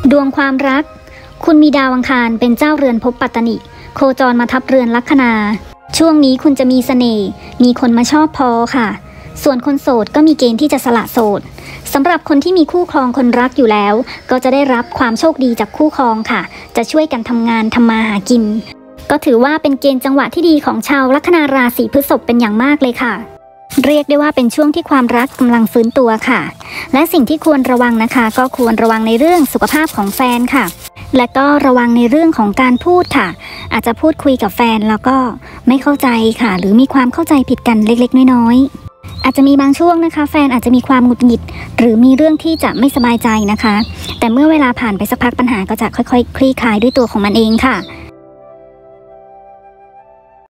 ดวงความรักคุณมีดาวอังคารเป็นเจ้าเรือนภพปัตตนิโคจรมาทับเรือนลัคนาช่วงนี้คุณจะมีเสน่ห์มีคนมาชอบพอค่ะส่วนคนโสดก็มีเกณฑ์ที่จะสละโสดสำหรับคนที่มีคู่ครองคนรักอยู่แล้วก็จะได้รับความโชคดีจากคู่ครองค่ะจะช่วยกันทำงานทำมาหากินก็ถือว่าเป็นเกณฑ์จังหวะที่ดีของชาวลัคนาราศีพฤษภเป็นอย่างมากเลยค่ะเรียกได้ว่าเป็นช่วงที่ความรักกำลังฟื้นตัวค่ะและสิ่งที่ควรระวังนะคะก็ควรระวังในเรื่องสุขภาพของแฟนค่ะและก็ระวังในเรื่องของการพูดค่ะอาจจะพูดคุยกับแฟนแล้วก็ไม่เข้าใจค่ะหรือมีความเข้าใจผิดกันเล็กๆน้อยๆอาจจะมีบางช่วงนะคะแฟนอาจจะมีความหงุดหงิดหรือมีเรื่องที่จะไม่สบายใจนะคะแต่เมื่อเวลาผ่านไปสักพักปัญหาก็จะค่อยๆคลี่คลายด้วยตัวของมันเองค่ะ